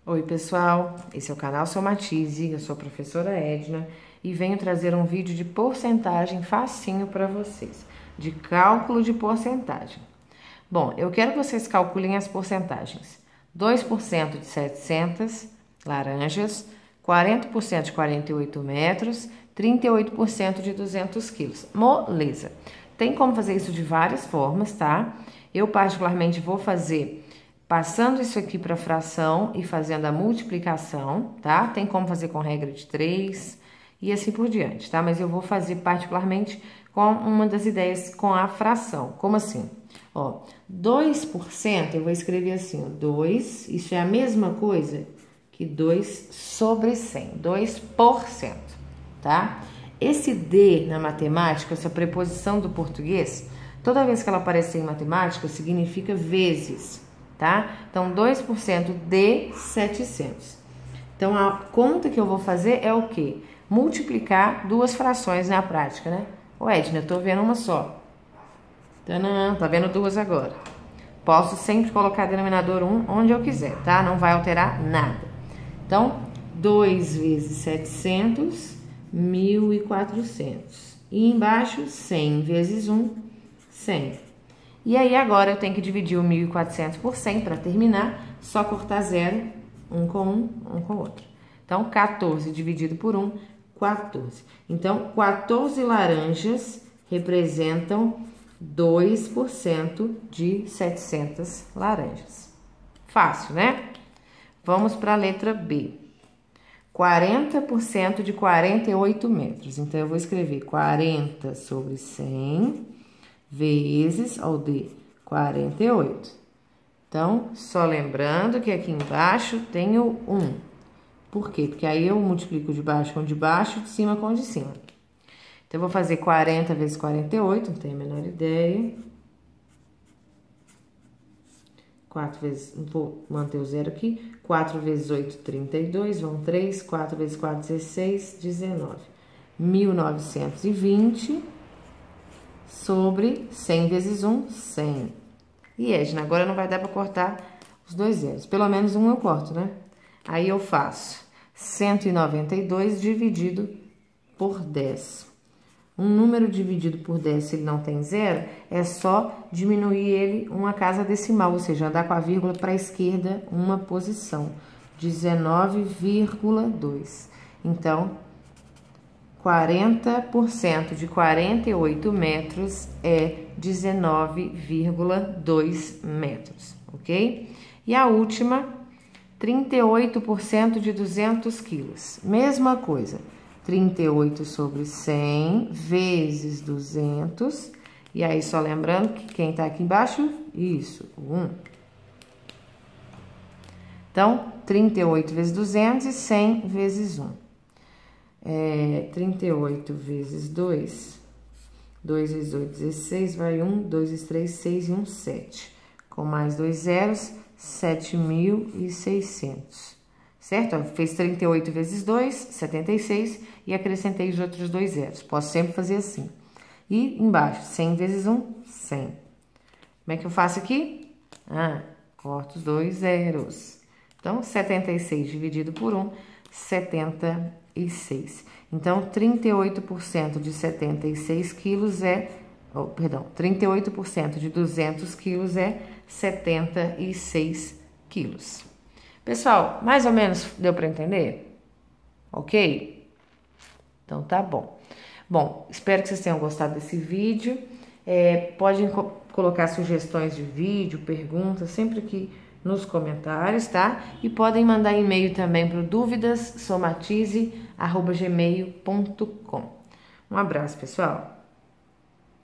Oi pessoal, esse é o canal Somatize, eu sou a professora Edna e venho trazer um vídeo de porcentagem facinho para vocês, de cálculo de porcentagem. Bom, eu quero que vocês calculem as porcentagens. 2% de 700 laranjas, 40% de 48 metros, 38% de 200 quilos. Moleza. Tem como fazer isso de várias formas, tá? Eu particularmente vou fazer passando isso aqui para fração e fazendo a multiplicação, tá? Tem como fazer com regra de 3 e assim por diante, tá? Mas eu vou fazer particularmente com uma das ideias com a fração. Como assim? Ó, 2% eu vou escrever assim, ó, 2, isso é a mesma coisa que 2 sobre 100, 2%, tá? Esse D na matemática, essa preposição do português, toda vez que ela aparecer em matemática, significa vezes, tá? Então, 2% de 700. Então, a conta que eu vou fazer é o quê? Multiplicar duas frações na prática, né? Ô, Edna, eu tô vendo uma só. Tadã, tá vendo duas agora. Posso sempre colocar denominador 1 onde eu quiser, tá? Não vai alterar nada. Então, 2 vezes 700, 1.400. E embaixo, 100 vezes 1, 100. E aí, agora eu tenho que dividir o 1.400 por 100 para terminar. Só cortar 0, um com o outro. Então, 14 dividido por 1, 14. Então, 14 laranjas representam 2% de 700 laranjas. Fácil, né? Vamos para a letra B. 40% de 48 metros. Então, eu vou escrever 40 sobre 100 vezes, ó, o D, 48. Então, só lembrando que aqui embaixo tem o 1. Por quê? Porque aí eu multiplico de baixo com de baixo, de cima com de cima. Então, eu vou fazer 40 vezes 48, não tenho a menor ideia. 4 vezes, vou manter o zero aqui. 4 vezes 8, 32, vão 3. 4 vezes 4, 16, 19. 1.920 sobre 100 vezes 1, 100. E, Edna, agora não vai dar para cortar os dois zeros. Pelo menos um eu corto, né? Aí eu faço 192 dividido por 10. Um número dividido por 10, se ele não tem zero, é só diminuir ele uma casa decimal, ou seja, andar com a vírgula para a esquerda uma posição. 19,2. Então, 40% de 48 metros é 19,2 metros, ok? E a última, 38% de 200 quilos. Mesma coisa. 38 sobre 100 vezes 200. E aí, só lembrando que quem tá aqui embaixo, isso, 1. Então, 38 vezes 200 e 100 vezes 1. 38 vezes 2. 2 vezes 8, 16, vai 1. 2 vezes 3, 6 e 1, 7. Com mais 2 zeros, 7.600. Certo? Fez 38 vezes 2, 76, e acrescentei os outros 2 zeros. Posso sempre fazer assim. E embaixo, 100 vezes 1, 100. Como é que eu faço aqui? Corto os 2 zeros. Então, 76 dividido por 1, 76. Então, 38% de 76 quilos é... 38% de 200 quilos é 76 quilos. Pessoal, mais ou menos deu para entender? Ok? Então, tá bom. Bom, espero que vocês tenham gostado desse vídeo. Podem colocar sugestões de vídeo, perguntas, sempre aqui nos comentários, tá? E podem mandar e-mail também para o duvidassomatize@gmail.com. Um abraço, pessoal!